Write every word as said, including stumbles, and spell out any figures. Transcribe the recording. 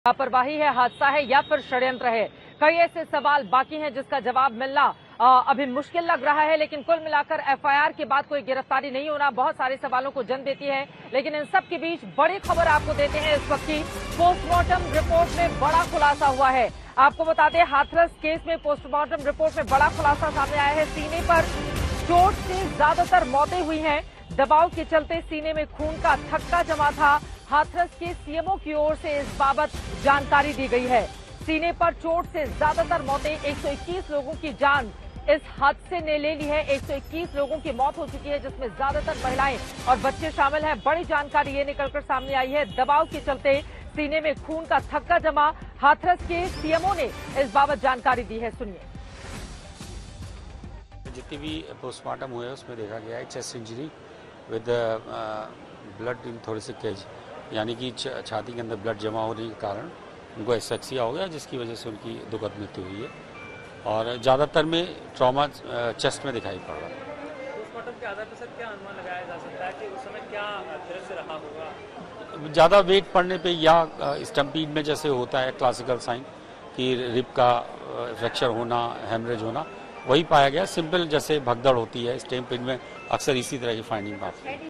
लापरवाही है, हादसा है या फिर षड्यंत्र है। कई ऐसे सवाल बाकी हैं जिसका जवाब मिलना आ, अभी मुश्किल लग रहा है। लेकिन कुल मिलाकर एफआईआर के बाद कोई गिरफ्तारी नहीं होना बहुत सारे सवालों को जन्म देती है। लेकिन इन सब के बीच बड़ी खबर आपको देते हैं इस वक्त की। पोस्टमार्टम रिपोर्ट में बड़ा खुलासा हुआ है। आपको बता दें, हाथरस केस में पोस्टमार्टम रिपोर्ट में बड़ा खुलासा सामने आया है। सीने पर चोट से ज्यादातर मौतें हुई हैं। दबाव के चलते सीने में खून का थक्का जमा था। हाथरस के सीएमओ की ओर से इस बाबत जानकारी दी गई है। सीने पर चोट से ज्यादातर मौतें, एक सौ इक्कीस लोगों की जान इस हादसे ने ले ली है। एक सौ इक्कीस लोगों की मौत हो चुकी है, जिसमें ज्यादातर महिलाएं और बच्चे शामिल हैं। बड़ी जानकारी ये निकलकर सामने आई है। दबाव के चलते सीने में खून का थक्का जमा। हाथरस के सीएमओ ने इस बाबत जानकारी दी है, सुनिए। जितनी भी पोस्टमार्टम हुए उसमें देखा गया है chest injury with blood in thoracic, यानी कि छाती के अंदर ब्लड जमा होने के कारण उनको एसेक्सिया हो गया, जिसकी वजह से उनकी दुखद मृत्यु हुई है। और ज़्यादातर में ट्रॉमा चेस्ट में दिखाई पड़ रहा है। पोस्टमार्टम के आधार पर सर क्या अनुमान लगाया जा सकता है कि उस समय क्या दृश्य रहा होगा? ज़्यादा वेट पड़ने पे या स्टम्पीड में जैसे होता है क्लासिकल साइन कि रिब का फ्रैक्चर होना, हेमरेज होना, वही पाया गया। सिंपल जैसे भगदड़ होती है स्टम्पीड में, अक्सर इसी तरह की फाइंडिंग पाती है।